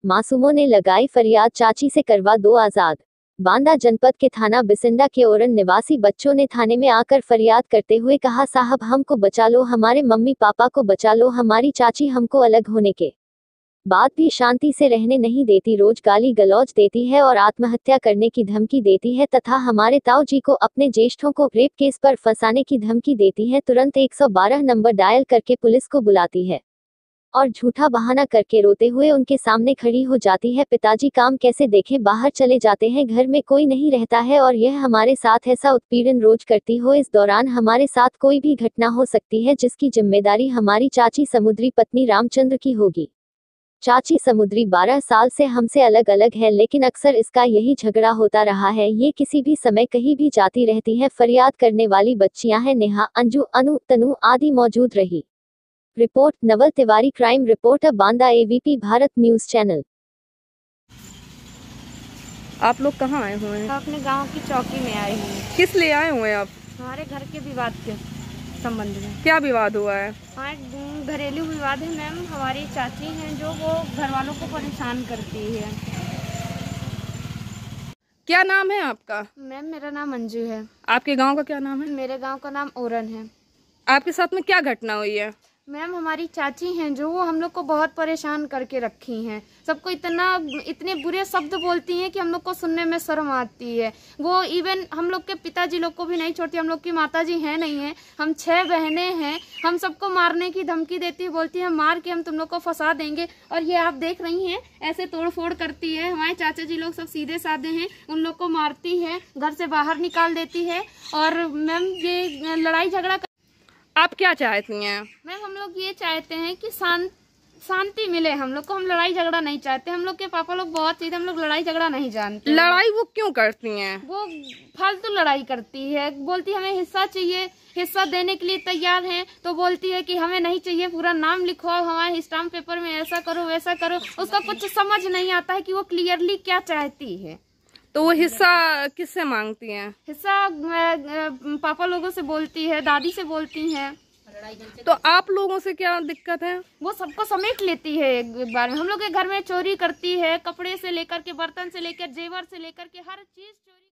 मासूमों ने लगाई फरियाद, चाची से करवा दो आजाद। बांदा जनपद के थाना बिसिंडा के ओरन निवासी बच्चों ने थाने में आकर फरियाद करते हुए कहा, साहब हमको बचा लो, हमारे मम्मी पापा को बचा लो, हमारी चाची हमको अलग होने के बाद भी शांति से रहने नहीं देती, रोज गाली गलौज देती है और आत्महत्या करने की धमकी देती है तथा हमारे ताऊ जी को, अपने ज्येष्ठों को रेप केस पर फंसाने की धमकी देती है। तुरंत 112 नंबर डायल करके पुलिस को बुलाती है और झूठा बहाना करके रोते हुए उनके सामने खड़ी हो जाती है। पिताजी काम कैसे देखें, बाहर चले जाते हैं, घर में कोई नहीं रहता है और यह हमारे साथ ऐसा उत्पीड़न रोज करती हो। इस दौरान हमारे साथ कोई भी घटना हो सकती है जिसकी जिम्मेदारी हमारी चाची समुद्री पत्नी रामचंद्र की होगी। चाची समुद्री 12 साल से हमसे अलग अलग है, लेकिन अक्सर इसका यही झगड़ा होता रहा है। ये किसी भी समय कहीं भी जाती रहती है। फरियाद करने वाली बच्चियां हैं नेहा, अंजू, अनु, तनु आदि मौजूद रही। Report Naval Tiwari, crime reporter, Banda, ABP Bharat news channel. आप लोग कहाँ आए हुए हैं? अपने गांव की चौकी में आए हुए हैं। किस लिए आए हुए हैं आप? हमारे घर के विवाद के संबंध में। क्या विवाद हुआ है? हमारे घरेलू विवाद है मैम। हमारी चाची हैं जो वो घर वालों को परेशान करती है। क्या नाम है आपका? मैम मेरा नाम अंजू है। आपके गांव का क्या नाम है? मेरे गांव का नाम ओरन है। आपके साथ में क्या घटना हुई है? मैम हमारी चाची हैं जो वो हम लोग को बहुत परेशान करके रखी हैं। सबको इतने बुरे शब्द बोलती हैं कि हम लोग को सुनने में शर्म आती है। वो इवन हम लोग के पिताजी लोग को भी नहीं छोड़ती। हम लोग की माताजी हैं नहीं है, हम 6 बहनें हैं। हम सबको मारने की धमकी देती है, बोलती है मार के हम तुम लोग को फंसा देंगे। और ये आप देख रही हैं ऐसे तोड़ फोड़ करती है। हमारे चाचा जी लोग सब सीधे साधे हैं, उन लोग को मारती है, घर से बाहर निकाल देती है। और मैम ये लड़ाई झगड़ा आप क्या चाहती हैं? मैम हम लोग ये चाहते हैं कि शांति मिले हम लोग को। हम लड़ाई झगड़ा नहीं चाहते। हम लोग के पापा लोग बहुत सीधे, हम लोग लड़ाई झगड़ा नहीं जानते। लड़ाई वो क्यों करती हैं? वो फालतू लड़ाई करती है, बोलती हमें हिस्सा चाहिए, हिस्सा देने के लिए तैयार हैं तो बोलती है कि हमें नहीं चाहिए, पूरा नाम लिखो, हमारे स्टाम्प पेपर में ऐसा करो वैसा करो। उसका कुछ समझ नहीं आता है कि वो क्लियरली क्या चाहती है। तो वो हिस्सा किससे मांगती हैं? हिस्सा पापा लोगों से बोलती है, दादी से बोलती हैं। तो आप लोगों से क्या दिक्कत है? वो सबको समेट लेती है एक बार में। हम लोग के घर में चोरी करती है, कपड़े से लेकर के, बर्तन से लेकर, जेवर से लेकर के हर चीज चोरी।